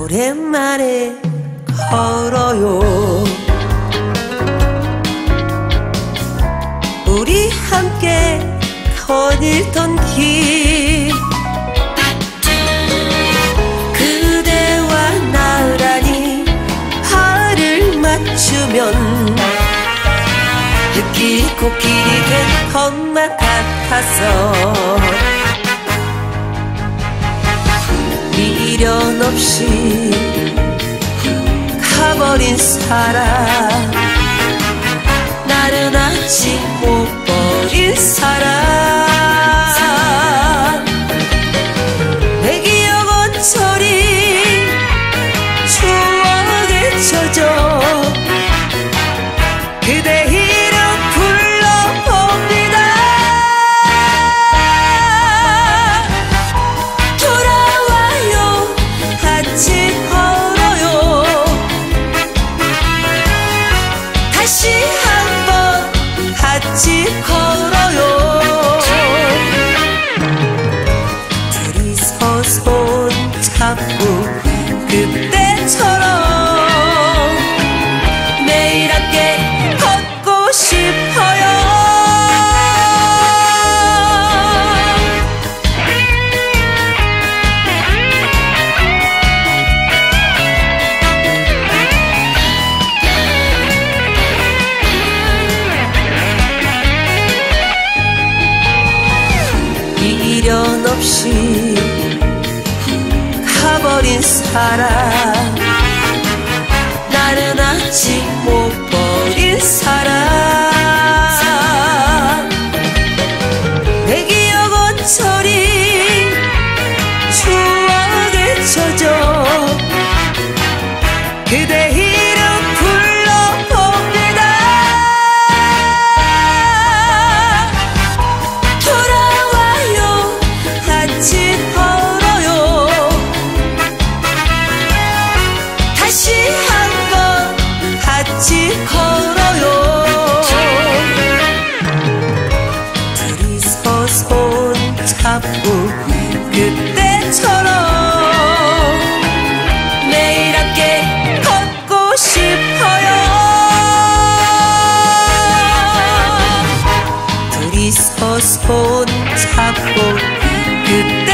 오랜만에 걸어요. 우리 함께 거닐던 길, 그대와 나란히 발을 맞추면 길 코끼리 된 것만 같아서 미련 없이 가버린 사람, 나른하지 못 버린 사람, 내 기억 언저리 추억에 젖어 그대 이름 불러봅니다. 돌아와요, 같이 걸어요. 다시 한번 같이 걸어요. 둘이서 손 잡고 그때처럼 매일 함께 걷고 싶어요. 미련 없이 가버린 사람, 나른하지 못 버린 사람, 내 기억 언저리 추억에 젖어 그대 이름 불러봅니다. 돌아와요, 같이 걸어요. 다시 한번 같이 걸어요. 둘이서 손 잡고 그때처럼 매일 함께 걷고 싶어요. 둘이서 손 잡고 그때